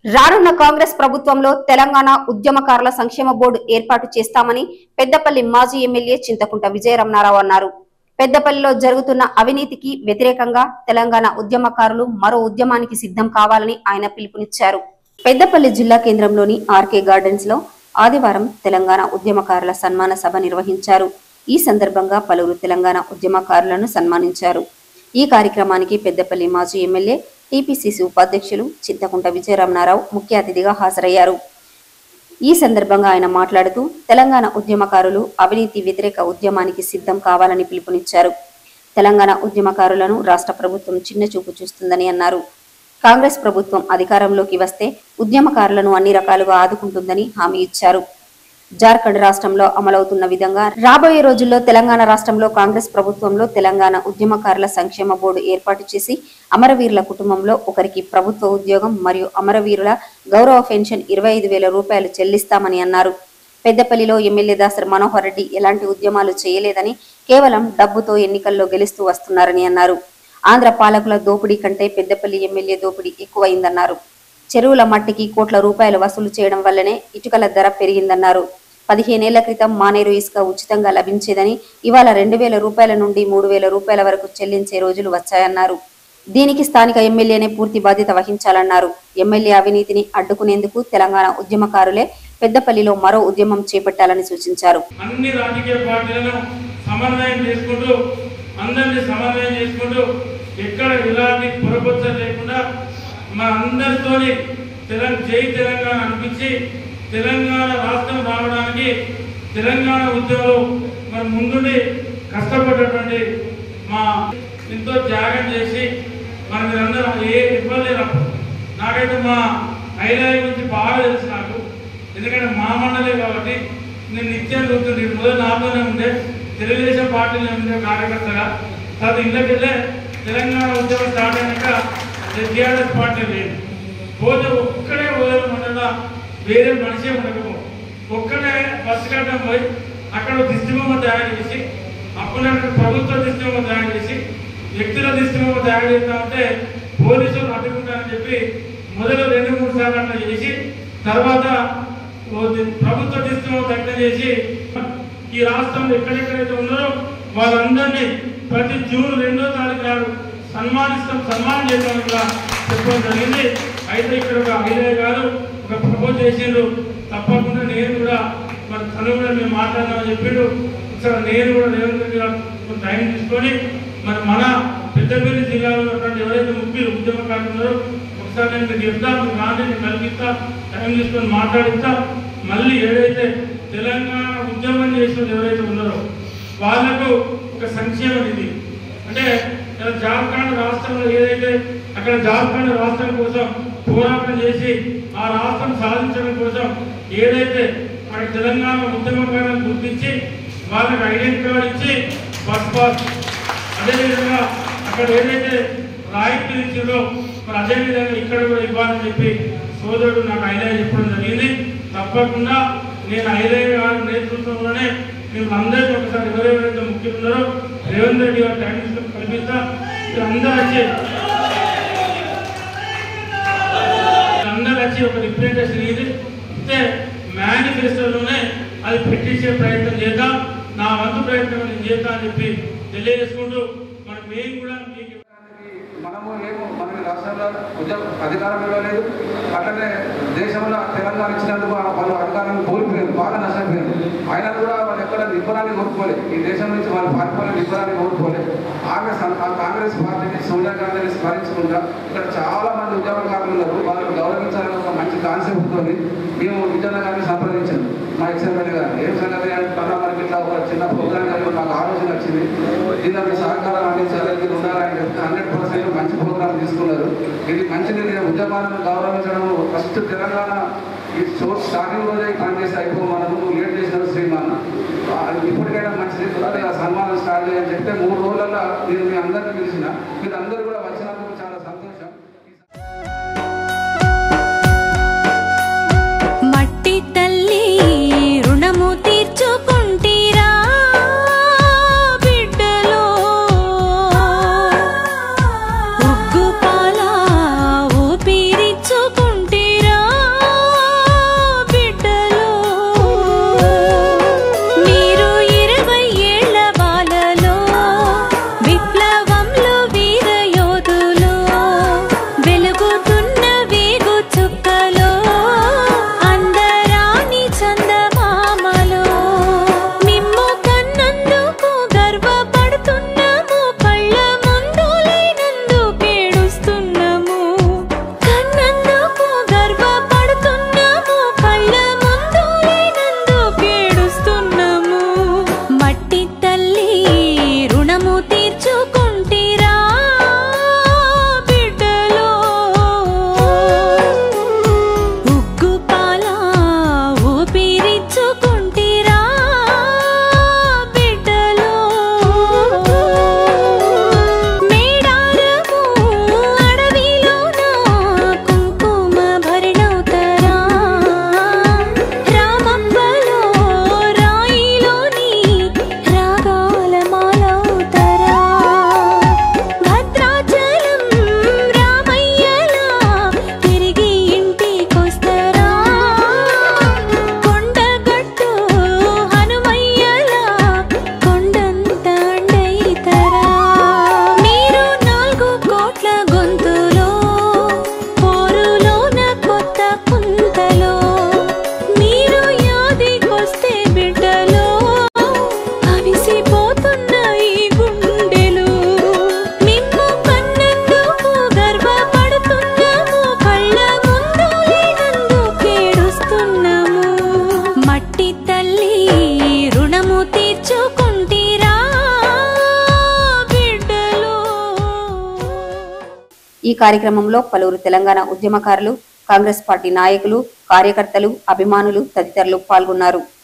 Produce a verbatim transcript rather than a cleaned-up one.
రానున్న కాంగ్రెస్ ప్రభుత్వంలో తెలంగాణ ఉద్యమకారుల సంక్షేమ బోర్డు ఏర్పాటు చేస్తామని పెద్దపల్లి మాజీ ఎమ్మెల్యే చింతకుంట విజయరమణారావు అన్నారు. పెద్దపల్లిలో జరుగుతున్న అవినీతికి వ్యతిరేకంగా తెలంగాణ ఉద్యమకారులు మరో ఉద్యమానికి సిద్ధం కావాలని ఆయన పిలుపునిచ్చారు. పెద్దపల్లి జిల్లా కేంద్రంలోని ఆర్కే గార్డెన్స్ లో ఆదివారం తెలంగాణ ఉద్యమకారుల సన్మాన సభ నిర్వహించారు. ఈ సందర్భంగా పలువురు తెలంగాణ ఉద్యమకారులను సన్మానించారు. ఈ కార్యక్రమానికి పెద్దపల్లి మాజీ ఎమ్మెల్యే టీపీసీసీ ఉపాధ్యక్షులు చింతకుంట విజయరమణారావు ముఖ్య అతిథిగా హాజరయ్యారు. ఈ సందర్భంగా ఆయన మాట్లాడుతూ తెలంగాణ ఉద్యమకారులు అవినీతి వ్యతిరేక ఉద్యమానికి సిద్ధం కావాలని పిలుపునిచ్చారు. తెలంగాణ ఉద్యమకారులను రాష్ట్ర ప్రభుత్వం చిన్నచూపు చూస్తుందని అన్నారు. కాంగ్రెస్ ప్రభుత్వం అధికారంలోకి వస్తే ఉద్యమకారులను అన్ని రకాలుగా ఆదుకుంటుందని హామీ ఇచ్చారు. జార్ఖండ్ రాష్ట్రంలో అమలవుతున్న విధంగా రాబోయే రోజుల్లో తెలంగాణ రాష్ట్రంలో కాంగ్రెస్ ప్రభుత్వంలో తెలంగాణ ఉద్యమకారుల సంక్షేమ బోర్డు ఏర్పాటు చేసి అమరవీరుల కుటుంబంలో ఒకరికి ప్రభుత్వ ఉద్యోగం మరియు అమరవీరుల గౌరవ పెన్షన్ ఇరవై ఐదు వేల రూపాయలు చెల్లిస్తామని అన్నారు. పెద్దపల్లిలో ఎమ్మెల్యే దాసరి మనోహర్ రెడ్డి ఎలాంటి ఉద్యమాలు చేయలేదని కేవలం డబ్బుతో ఎన్నికల్లో గెలుస్తూ వస్తున్నారని అన్నారు. ఆంధ్ర పాలకుల దోపిడీ కంటే పెద్దపల్లి ఎమ్మెల్యే దోపిడీ ఎక్కువైందన్నారు. చెరువుల మట్టికి కోట్ల రూపాయలు వసూలు చేయడం వల్లనే ఇటుకల ధర పెరిగిందన్నారు. పదిహేనేళ్ల క్రితం మానేరు ఇసుక ఉచితంగా లభించేదని ఇవాళ రెండు వేల రూపాయల నుండి మూడు వేల రూపాయల వరకు చెల్లించే రోజులు వచ్చాయన్నారు. దీనికి స్థానిక ఎమ్మెల్యేనే పూర్తి బాధ్యత వహించాలన్నారు. ఎమ్మెల్యే అవినీతిని అడ్డుకునేందుకు తెలంగాణ ఉద్యమకారులే పెద్దపల్లిలో మరో ఉద్యమం చేపట్టాలని సూచించారు. అన్ని రాజకీయ పార్టీలను సమన్వయం చేసుకుంటూ అందరినీ సమన్వయం చేసుకుంటూ ఎక్కడ ఇలాంటి పొరపొచ్చ లేకుండా మా అందరితోని తెలంగాణ జై తెలంగాణ అనిపించి తెలంగాణ రాష్ట్రం రావడానికి తెలంగాణ ఉద్యమంలో మరి ముందుండి కష్టపడ్డటువంటి మా ఎంతో త్యాగం చేసి మరి మీరందరూ ఏ ఇబ్బంది రాదు. నాకైతే మా ఐలాయ గురించి బాగా తెలుసు నాకు, ఎందుకంటే మా మండలే కాబట్టి నేను నిత్యం చూస్తుంది. మొదలు నాతోనే ఉండే తెలుగుదేశం పార్టీలో ఉండే కార్యకర్తగా తర్వాత ఇంట్లోకెళ్ళే తెలంగాణ ఉద్యమం స్టార్ట్ అయినాక టీఆర్ఎస్ పార్టీ లేదు. పోతే ఒక్కడే ఓదల మండల వేరే మనిషే ఉండకపో ఒక్కడే బస్సు కట్టడం పోయి అక్కడ దిష్టిబొమ్మ తయారు చేసి అప్పుడు ప్రభుత్వ దిష్టిబొమ్మ తయారు చేసి వ్యక్తుల దిష్టిబొమ్మ తయారు చేస్తామంటే పోలీసులు అడ్డుకుంటారని చెప్పి మొదలు రెండు మూడు సార్లు అట్లా చేసి తర్వాత ప్రభుత్వ దిష్టిబొమ్మ దగ్గర చేసి ఈ రాష్ట్రంలో ఎక్కడెక్కడైతే ఉన్నారో వాళ్ళందరినీ ప్రతి జూన్ రెండో తారీఖు నాడు సన్మానిస్తాం సన్మానం చేద్దామని కూడా చెప్పడం జరిగింది. అయితే ఇక్కడ ఒక ఐలయ్య గారు ఒక ప్రపోజ్ చేసిండ్రు, తప్పకుండా నేను కూడా మరి తను కూడా మేము మాట్లాడదామని చెప్పిండు. ఒకసారి నేను కూడా రేవంత్ రెడ్డి గారు టైం తీసుకొని మరి మన పెద్దపల్లి జిల్లాలో ఉన్నటువంటి ఎవరైతే ముఖ్యులు ఉద్యమకారులు ఉన్నారో ఒకసారి నేను మీకు చెప్తా, మీకు రాండిని కల్పిస్తా, టైం తీసుకొని మాట్లాడిస్తా. మళ్ళీ ఏదైతే తెలంగాణ ఉద్యమం చేసిన ఎవరైతే ఉన్నారో వాళ్లకు ఒక సంక్షేమ నిధి అంటే జార్ఖండ్ రాష్ట్రంలో ఏదైతే అక్కడ జార్ఖండ్ రాష్ట్రం కోసం పోరాటం చేసి ఆ రాష్ట్రం సాధించడం కోసం ఏదైతే మన తెలంగాణ ఉద్యమకారులను గుర్తించి వాళ్ళకి ఐడెంటిటీ కార్డు ఇచ్చి బస్ పాస్ అదేవిధంగా అక్కడ ఏదైతే రాయితీలు ఇచ్చిందో మరి అదేవిధంగా ఇక్కడ కూడా ఇవ్వాలని చెప్పి సోదరుడు నాకు ఐలయ్య చెప్పడం జరిగింది. తప్పకుండా నేను ఐలయ్య గారి నేతృత్వంలోనే మేము అందరికీ ఒకసారి ఎవరెవరైతే ముఖ్యులు ఉన్నారో రేవంత్ రెడ్డి గారు టైం తీసుకొని కల్పిస్తా. అందరూ వచ్చి అందరూ వచ్చి ఒక రిప్రజెంటేషన్ ఇది ఇస్తే మేనిఫెస్టోలోనే అది పెట్టించే ప్రయత్నం చేద్దాం. నా వంతు ప్రయత్నం నేను చేద్దా అని చెప్పి తెలియజేసుకుంటూ మరి మేము కూడా మీకు మనము ఏమో మన రాష్ట్రంలో ఉద్యమ అధికారం ఇవ్వలేదు, అట్లనే దేశంలో తెలంగాణ ఇచ్చినందుకు వాళ్ళు అధికారం కోల్పోయారు, బాగా నష్టపోయారు. అయినా కూడా వాళ్ళు ఎక్కడ నిబ్బరాన్ని కోరుకోలేదు, ఈ దేశం నుంచి వాళ్ళు పారిపోయిన నిబ్బరాన్ని కోరుకోలేదు. ఆమె కాంగ్రెస్ పార్టీని సోనియా గాంధీని స్మరించుకుంటా ఇక్కడ చాలా మంది ఉద్యమకారులు ఉన్నారు. వాళ్ళని గౌరవించాలని ఒక మంచి కాన్సెప్ట్తో మేము విజయనగరాన్ని సంప్రదించాము. మా ఎక్స్ఎమ్మెల్యే గారు ఏం సంగతి అంటే మనకి ఇట్లా ఒక చిన్న ప్రోగ్రామ్ కలిగి నాకు ఆలోచన వచ్చింది, దీనిలో మీ సహకారం అందించాలి, మీరు ఉండాలని చెప్తే హండ్రెడ్ పర్సెంట్ మంచి ప్రోగ్రామ్ తీసుకున్నారు. ఇది మంచిది. ఉద్యమాలను గౌరవించడం ఫస్ట్ తెలంగాణ ఈ సోర్స్ స్టార్టింగ్ రోజే కాంగ్రెస్ అయిపో మనము లేట్ చేసిన శ్రీమాన్ ఇప్పటికైనా మంచిది సన్మానం స్టార్ట్ చేయని చెప్తే మూడు రోజులలో నేను మీ అందరినీ పిలిచిన మీరు అందరూ కూడా వచ్చినందుకు చాలా సంతోషం. మట్టి తల్లి రుణము తీర్చుకుంటీరా బిడ్డలో ఉగ్గు పాల ఊపిరిచ్చుకుంటీరా ఈ కార్యక్రమంలో పలువురు తెలంగాణ ఉద్యమకారులు, కాంగ్రెస్ పార్టీ నాయకులు, కార్యకర్తలు, అభిమానులు తదితరులు పాల్గొన్నారు.